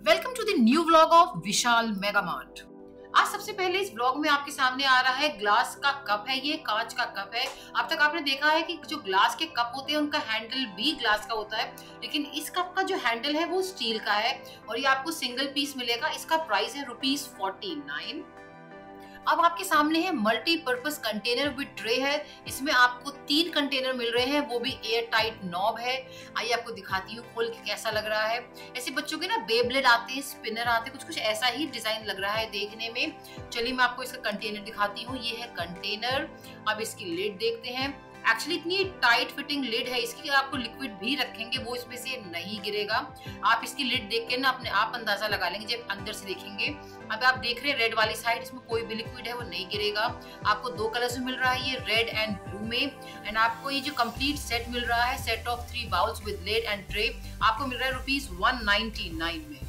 Welcome to the new vlog of Vishal mega Mart. आज सबसे पहले इस व्लॉग में आपके सामने आ रहा है ग्लास का कप है। ये कांच का कप है। अब तक आपने देखा है कि जो ग्लास के कप होते हैं उनका हैंडल भी ग्लास का होता है, लेकिन इस कप का जो हैंडल है वो स्टील का है और ये आपको सिंगल पीस मिलेगा। इसका प्राइस है ₹49। अब आपके सामने है मल्टीपर्पज कंटेनर विद ट्रे है। इसमें आपको 3 कंटेनर मिल रहे हैं, वो भी एयर टाइट नॉब है। आइए आपको दिखाती हूँ खोल के कैसा लग रहा है। ऐसे बच्चों के ना बेब्लेड आते हैं, स्पिनर आते हैं, कुछ ऐसा ही डिजाइन लग रहा है देखने में। चलिए मैं आपको इसका कंटेनर दिखाती हूँ। ये है कंटेनर। अब इसकी लिड देखते हैं। एक्चुअली इतनी टाइट फिटिंग लिड है इसकी, आपको लिक्विड भी रखेंगे वो इसमें से नहीं गिरेगा। आप इसकी लिड देख के ना अपने आप अंदाजा लगा लेंगे जब अंदर से देखेंगे। अब आप देख रहे हैं रेड वाली साइड, इसमें कोई भी लिक्विड है वो नहीं गिरेगा। आपको 2 कलर्स में मिल रहा है, ये रेड एंड ब्लू में। एंड आपको ये जो कंप्लीट सेट मिल रहा है, set of 3 bowls with lid and tray, आपको मिल रहा है ₹199 में।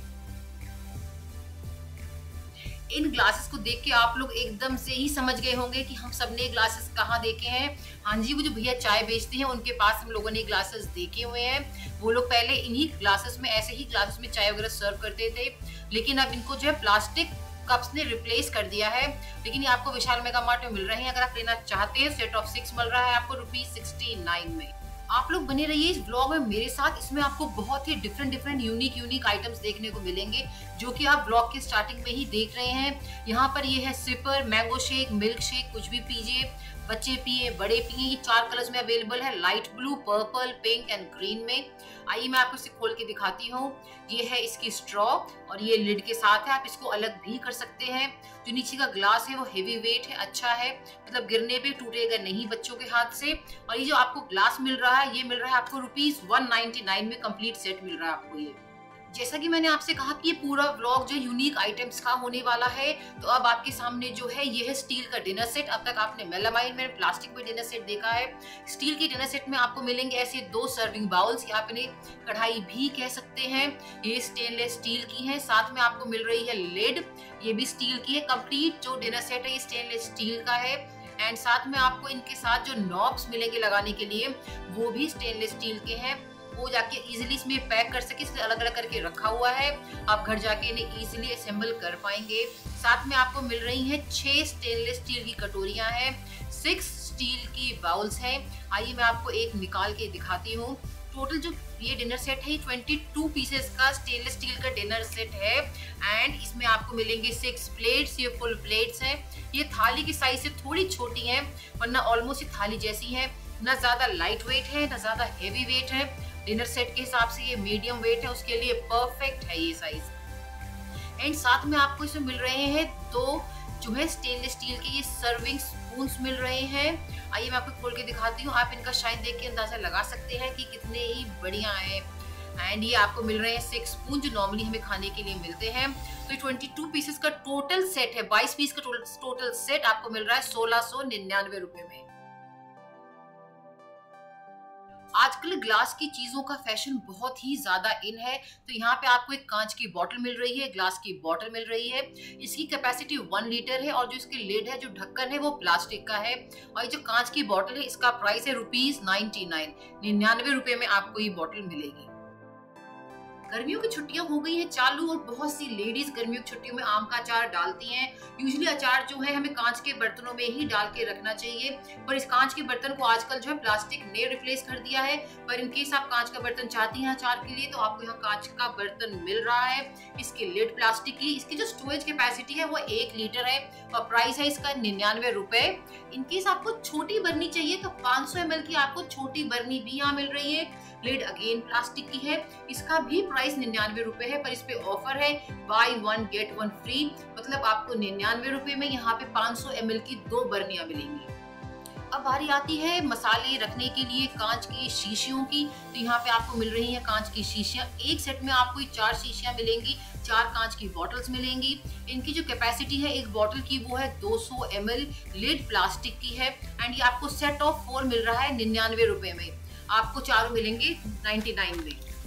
इन ग्लासेस को देख के आप लोग एकदम से ही समझ गए होंगे कि हम सबने ग्लासेस कहाँ देखे हैं। हाँ जी, वो जो भैया चाय बेचते हैं उनके पास हम लोगों ने ग्लासेस देखे हुए हैं। वो लोग पहले इन्हीं ग्लासेस में, ऐसे ही ग्लासेस में चाय वगैरह सर्व करते थे, लेकिन अब इनको जो है प्लास्टिक कप्स ने रिप्लेस कर दिया है। लेकिन ये आपको विशाल मेगा मार्ट में मिल रहे हैं। अगर आप लेना चाहते हैं, सेट ऑफ 6 मिल रहा है आपको ₹69 में। आप लोग बने रहिए इस व्लॉग में मेरे साथ। इसमें आपको बहुत ही डिफरेंट यूनिक आइटम्स देखने को मिलेंगे, जो कि आप व्लॉग के स्टार्टिंग में ही देख रहे हैं। यहाँ पर ये है sipper, mango shake, milk shake, कुछ भी पीजिए, बच्चे पिए, बड़े पिए। ये 4 कलर्स में अवेलेबल है, light blue, purple, pink and green में। आइए मैं आपको इसे खोल के दिखाती हूँ। ये है इसकी स्ट्रॉ और ये लिड के साथ है। आप इसको अलग भी कर सकते हैं। जो नीचे का ग्लास है वो हेवी वेट है, अच्छा है, मतलब गिरने पे टूटेगा नहीं बच्चों के हाथ से। और ये जो आपको ग्लास मिल रहा है, ये मिल रहा है आपको ₹199 में। कंप्लीट सेट मिल रहा है आपको ये। जैसा कि मैंने आपसे कहा कि ये पूरा व्लॉग जो यूनिक आइटम्स का होने वाला है, तो अब आपके सामने जो है ये है स्टील का डिनर सेट। अब तक आपने मेलामाइन में प्लास्टिक में डिनर सेट देखा है। स्टील के डिनर सेट में आपको मिलेंगे ऐसे 2 सर्विंग बाउल्स, या आप इन्हें कढ़ाई भी कह सकते हैं। ये स्टेनलेस स्टील की है। साथ में आपको मिल रही है लिड, ये भी स्टील की है। कंप्लीट जो डिनर सेट है ये स्टेनलेस स्टील का है। एंड साथ में आपको इनके साथ जो नॉब्स मिलेंगे लगाने के लिए, वो भी स्टेनलेस स्टील के हैं। वो जाके इजीली इसमें पैक कर सके, इसलिए अलग अलग करके रखा हुआ है। आप घर जाके इन्हें इजीली असेंबल कर पाएंगे। साथ में आपको मिल रही हैं 6 स्टेनलेस स्टील की कटोरियां हैं, 6 स्टील की बाउल्स हैं। आइए मैं आपको एक निकाल के दिखाती हूँ। टोटल जो ये डिनर सेट है 22 पीसेस का स्टेनलेस स्टील का डिनर सेट है। एंड इसमें आपको मिलेंगे 6 प्लेट्स, ये फुल प्लेट्स हैं। ये थाली की साइज से थोड़ी छोटी है, वरना ऑलमोस्ट ये थाली जैसी है। ना ज्यादा लाइट वेट है, ना ज्यादा हेवी वेट है। डिनर सेट के हिसाब से ये मीडियम वेट है, उसके लिए परफेक्ट है ये साइज। एंड साथ में आपको इसमें मिल रहे हैं 2 जो है स्टेनलेस स्टील के ये सर्विंग स्पून्स मिल रहे हैं। आइए मैं आपको खोल के दिखाती हूँ। आप इनका शाइन देख के अंदाजा लगा सकते हैं कि कितने ही बढ़िया है। एंड ये आपको मिल रहे हैं 6 स्पून, जो नॉर्मली हमें खाने के लिए मिलते हैं। तो ये 22 पीसेस का टोटल सेट है, 22 पीस का टोटल सेट आपको मिल रहा है ₹1699 में। आजकल ग्लास की चीजों का फैशन बहुत ही ज्यादा इन है। तो यहाँ पे आपको एक कांच की बोतल मिल रही है, ग्लास की बोतल मिल रही है। इसकी कैपेसिटी 1 लीटर है और जो इसकी लिड है, जो ढक्कन है, वो प्लास्टिक का है। और ये जो कांच की बोतल है, इसका प्राइस है ₹99 में आपको ये बोतल मिलेगी। गर्मियों की छुट्टियां हो गई हैं चालू और बहुत सी लेडीज गर्मियों की छुट्टियों में आम का अचार डालती हैं। यूजुअली अचार जो है हमें कांच के बर्तनों में ही डाल के रखना चाहिए, पर इस कांच के बर्तन को आजकल जो है प्लास्टिक ने रिप्लेस कर दिया है। पर इनकेस आप कांच का बर्तन चाहती हैं अचार के लिए, तो आपको यहाँ कांच का बर्तन मिल रहा है। इसकी लिड प्लास्टिक की, इसकी जो स्टोरेज कैपेसिटी है वो 1 लीटर है और प्राइस है इसका ₹99। इनकेस आपको छोटी बर्नी चाहिए तो 500 ml की आपको छोटी बर्नी भी यहाँ मिल रही है। लिड अगेन प्लास्टिक की है, इसका भी प्राइस ₹99 है। पर इस पे ऑफर है बाय 1 गेट 1 फ्री, मतलब आपको ₹99 में यहाँ पे 500 ml की 2 बर्नियां मिलेंगी। अब बारी आती है मसाले रखने के लिए कांच की शीशियों की। तो यहाँ पे आपको मिल रही हैं कांच की शीशियां। एक सेट में आपको 4 शीशियां मिलेंगी, 4 कांच की बॉटल्स मिलेंगी। इनकी जो कैपेसिटी है एक बॉटल की वो है 200 ml। लिड प्लास्टिक की है। एंड ये आपको सेट ऑफ 4 मिल रहा है ₹99 में। आपको चारों मिलेंगे 99 में।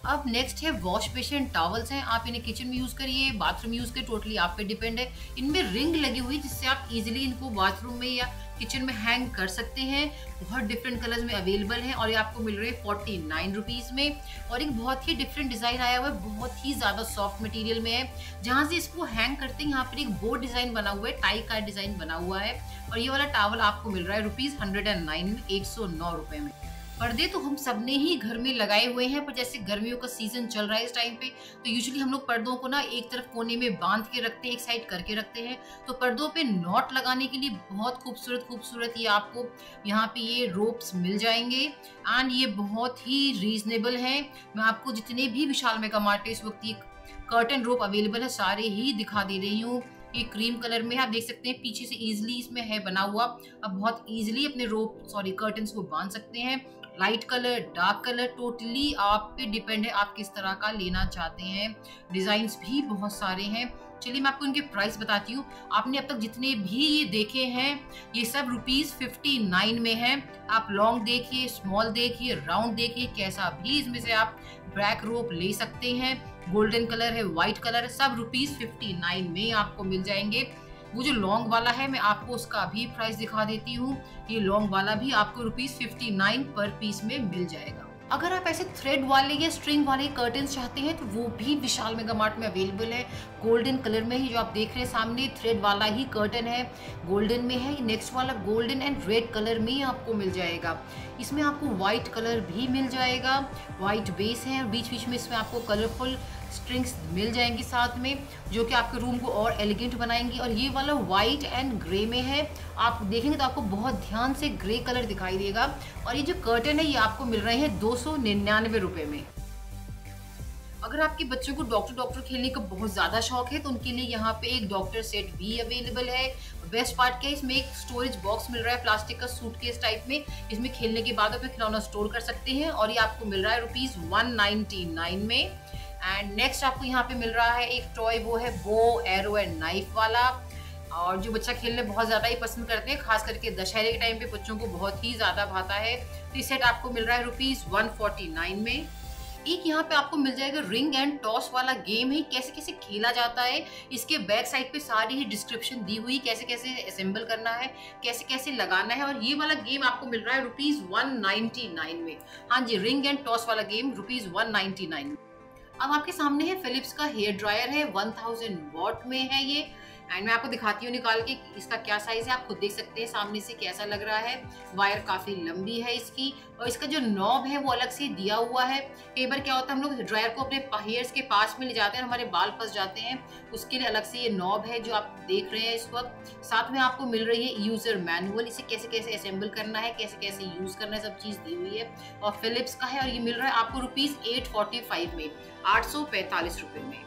अब नेक्स्ट है वॉश बेसिन टॉवल्स हैं, आप इन्हें किचन में यूज करिए, बाथरूम यूज करिए, टोटली आप पे डिपेंड है। इनमें रिंग लगी हुई जिससे आप इजीली इनको बाथरूम में या किचन में हैंग कर सकते हैं। बहुत डिफरेंट कलर्स में अवेलेबल है और ये आपको मिल रहे हैं 49 रुपीज में। और एक बहुत ही डिफरेंट डिजाइन आया हुआ है, बहुत ही ज्यादा सॉफ्ट मटेरियल में है। जहां से इसको हैंग करते हैं यहाँ पर एक बोर्ड डिजाइन बना हुआ है, टाई का डिजाइन बना हुआ है। और ये वाला टॉवल आपको मिल रहा है ₹109 में, 109 रुपए में। पर्दे तो हम सबने ही घर में लगाए हुए हैं, पर जैसे गर्मियों का सीजन चल रहा है इस टाइम पे, तो यूजुअली हम लोग पर्दों को ना एक तरफ कोने में बांध के रखते हैं, एक साइड करके रखते हैं। तो पर्दों पे नॉट लगाने के लिए बहुत खूबसूरत खूबसूरत ये आपको यहाँ पे ये रोप्स मिल जाएंगे एंड ये बहुत ही रीजनेबल है। मैं आपको जितने भी विशाल मेगा मार्ट इस वक्त ये कर्टन रोप अवेलेबल है सारे ही दिखा दे रही हूँ। ये क्रीम कलर में आप देख सकते हैं, पीछे से इजिली इसमें है बना हुआ। अब बहुत इजिली अपने कर्टन्स को बांध सकते हैं। Light colour, dark colour, totally आप पे डिपेंड है आप किस तरह का लेना चाहते हैं। डिजाइन्स भी बहुत सारे हैं। चलिए मैं आपको इनके प्राइस बताती हूँ। आपने अब तक जितने भी ये देखे हैं ये सब ₹59 में है। आप लॉन्ग देखिए, स्मॉल देखिए, राउंड देखिए, कैसा भी इसमें से आप ब्लैक रोप ले सकते हैं। गोल्डन कलर है, व्हाइट कलर है, सब ₹59 में आपको मिल जाएंगे। वो जो लॉन्ग वाला है मैं आपको उसका भी प्राइस दिखा देती हूँ। ये लॉन्ग वाला भी आपको ₹59 पर पीस में मिल जाएगा। अगर आप ऐसे थ्रेड वाले या स्ट्रिंग वाले कर्टन्स चाहते हैं तो वो भी विशाल मेगा मार्ट में अवेलेबल है। गोल्डन कलर में ही जो आप देख रहे हैं सामने थ्रेड वाला ही कर्टन है, गोल्डन में है। नेक्स्ट वाला गोल्डन एंड रेड कलर में ही आपको मिल जाएगा। इसमें आपको व्हाइट कलर भी मिल जाएगा, व्हाइट बेस है और बीच बीच में इसमें आपको कलरफुल स्ट्रिंग्स मिल जाएंगी साथ में, जो कि आपके रूम को और एलिगेंट बनाएंगी। और ये वाला व्हाइट एंड ग्रे में है, आप देखेंगे तो आपको बहुत ध्यान से ग्रे कलर दिखाई देगा। और ये जो कर्टन है ये आपको मिल रहे हैं 299 रुपए में। अगर आपके बच्चों को डॉक्टर खेलने का बहुत ज्यादा शौक है तो उनके लिए यहाँ पे एक डॉक्टर सेट भी अवेलेबल है। बेस्ट पार्ट क्या है, इसमें एक स्टोरेज बॉक्स मिल रहा है प्लास्टिक का सूटकेस टाइप में। इसमें खेलने के बाद आप खिलौना स्टोर कर सकते हैं और ये आपको मिल रहा है ₹199 में। एंड नेक्स्ट आपको यहाँ पे मिल रहा है एक टॉय, वो है बो, एरो एंड नाइफ वाला। और जो बच्चा खेलने बहुत ज़्यादा ही पसंद करते हैं, खास करके दशहरे के टाइम पे बच्चों को बहुत ही ज़्यादा भाता है। तो ये सेट आपको मिल रहा है ₹149 में। एक यहाँ पे आपको मिल जाएगा रिंग एंड टॉस वाला गेम है, कैसे कैसे खेला जाता है। इसके बैक साइड पे सारी ही डिस्क्रिप्शन दी हुई, कैसे कैसे असेंबल करना है, कैसे कैसे लगाना है। और ये वाला गेम आपको मिल रहा है ₹199 में। हाँ जी, रिंग एंड टॉस वाला गेम ₹199 में। अब आपके सामने है फिलिप्स का हेयर ड्रायर है, 1000 वॉट में है ये। एंड मैं आपको दिखाती हूँ निकाल के इसका क्या साइज है, आप खुद देख सकते हैं सामने से कैसा लग रहा है। वायर काफी लंबी है इसकी और इसका जो नॉब है वो अलग से दिया हुआ है। कई बार क्या होता है हम लोग ड्रायर को अपने हेयर्स के पास में ले जाते हैं, हमारे बाल फंस जाते हैं, उसके लिए अलग से ये नॉब है जो आप देख रहे हैं इस वक्त। साथ में आपको मिल रही है यूजर मैनुअल, इसे कैसे कैसे असेंबल करना है, कैसे कैसे यूज करना है, सब चीज दी हुई है। और फिलिप्स का है और ये मिल रहा है आपको ₹845 में, 845 रुपए में।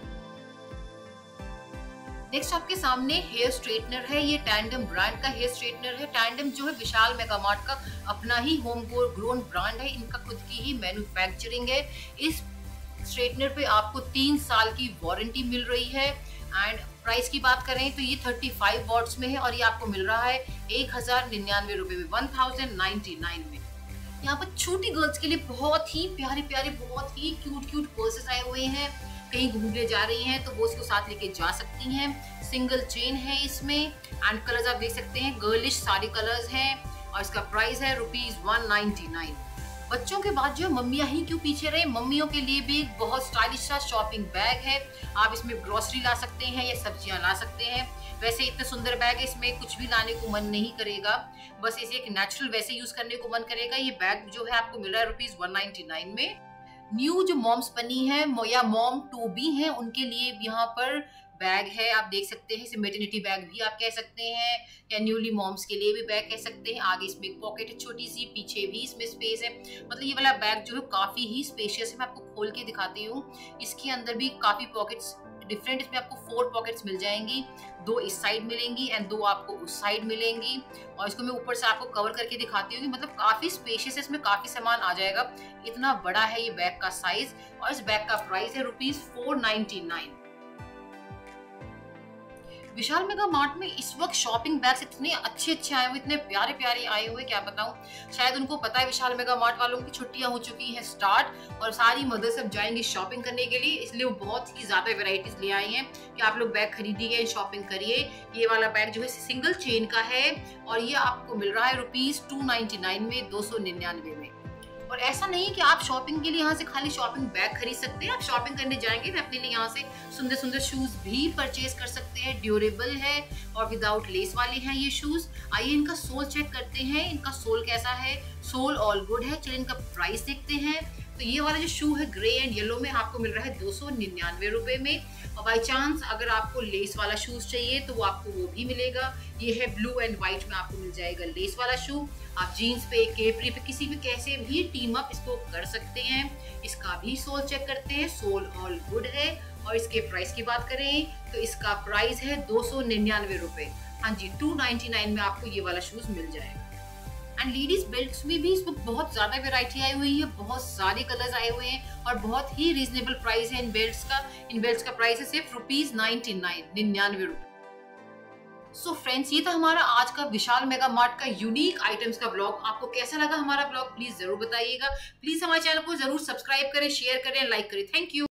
नेक्स्ट आपके सामने हेयर स्ट्रेटनर है, ये टैंडम ब्रांड का हेयर स्ट्रेटनर है। टैंडम जो है विशाल मेगा मार्ट का अपना ही होम ग्रोन ब्रांड है, इनका खुद की ही मैन्युफैक्चरिंग है। इस स्ट्रेटनर पे आपको 3 साल की वारंटी मिल रही है। एंड प्राइस की बात करें तो ये 35 वॉट्स में है और ये आपको मिल रहा है 1099 रुपए में, 1099 में। यहाँ पर छोटी गर्ल्स के लिए बहुत ही प्यारे प्यारे, बहुत ही क्यूट पर्सेस आए हुए हैं। कहीं घूमने जा रही हैं तो वो इसको साथ लेके जा सकती हैं। सिंगल चेन है इसमें एंड कलर्स आप देख सकते हैं, गर्लिश सारे कलर्स हैं और इसका प्राइस है ₹199। बच्चों के बाद जो मम्मियां ही क्यों पीछे रहे, मम्मियों के लिए भी एक बहुत स्टाइलिश सा शॉपिंग बैग है। आप इसमें ग्रोसरी ला सकते हैं या सब्जियां ला सकते हैं। वैसे इतने सुंदर बैग है, इसमें कुछ भी लाने को मन नहीं करेगा, बस इसे एक नेचुरल वैसे यूज करने को मन करेगा। ये बैग जो है आपको मिल रहा है ₹199 में। न्यू जो मॉम्स बनी है या मॉम टू बी हैं उनके लिए यहाँ पर बैग है, आप देख सकते हैं। इसे मेटर्निटी बैग भी आप कह सकते हैं या न्यूली मॉम्स के लिए भी बैग कह सकते हैं। आगे इसमें एक पॉकेट है छोटी सी, पीछे भी इसमें स्पेस है। मतलब ये वाला बैग जो है काफी ही स्पेशियस है। मैं आपको खोल के दिखाती हूँ, इसके अंदर भी काफी पॉकेट्स डिफरेंट, इसमें आपको 4 पॉकेट्स मिल जाएंगी, 2 इस साइड मिलेंगी एंड 2 आपको उस साइड मिलेंगी। और इसको मैं ऊपर से आपको कवर करके दिखाती हूँ, मतलब काफी स्पेशियस है, इसमें काफी सामान आ जाएगा। इतना बड़ा है ये बैग का साइज और इस बैग का प्राइस है ₹499। विशाल मेगा मार्ट में इस वक्त शॉपिंग बैग्स इतने अच्छे आए हुए, इतने प्यारे प्यारे आए हुए, क्या बताऊं। शायद उनको पता है विशाल मेगा मार्ट वालों की छुट्टियां हो चुकी हैं स्टार्ट और सारी मदर्स अब जाएंगी शॉपिंग करने के लिए, इसलिए वो बहुत ही ज्यादा वेराइटीज ले आई हैं कि आप लोग बैग खरीदिए, शॉपिंग करिए। ये वाला बैग जो है सिंगल चेन का है और ये आपको मिल रहा है ₹299 में, 299 में। और ऐसा नहीं कि आप शॉपिंग के लिए यहाँ से खाली शॉपिंग बैग खरीद सकते हैं, आप शॉपिंग करने जाएंगे तो अपने लिए यहाँ से सुंदर सुंदर शूज भी परचेज कर सकते हैं। ड्यूरेबल है और विदाउट लेस वाले हैं ये शूज। आइए इनका सोल चेक करते हैं, इनका सोल कैसा है। सोल ऑल गुड है। चलिए इनका प्राइस देखते हैं। तो ये वाला जो शू है ग्रे एंड येलो में आपको मिल रहा है 299 रुपए में। और बाई चांस अगर आपको लेस वाला शूज चाहिए तो वो आपको वो भी मिलेगा। ये है ब्लू एंड व्हाइट में आपको मिल जाएगा लेस वाला शू। आप जीन्स पे, केपरी पे, किसी भी कैसे भी टीम अप इसको कर सकते हैं। इसका भी सोल चेक करते हैं, सोल ऑल गुड है। और इसके प्राइस की बात करें तो इसका प्राइस है 299 रुपए। हाँ जी, 299 में आपको ये वाला शूज मिल जाएगा। एंड लेडीज बेल्ट्स में भी इसमें बहुत ज्यादा वैरायटी आई हुई है, बहुत सारे कलर्स आए हुए हैं और बहुत ही रीजनेबल प्राइस है इन बेल्ट्स का। इन बेल्ट्स का प्राइस है सिर्फ ₹99 रुपए। सो फ्रेंड्स, ये था हमारा आज का विशाल मेगा मार्ट का यूनिक आइटम्स का ब्लॉग। आपको कैसा लगा हमारा ब्लॉग प्लीज जरूर बताइएगा। प्लीज हमारे चैनल को जरूर सब्सक्राइब करें, शेयर करें, लाइक करें। Thank you.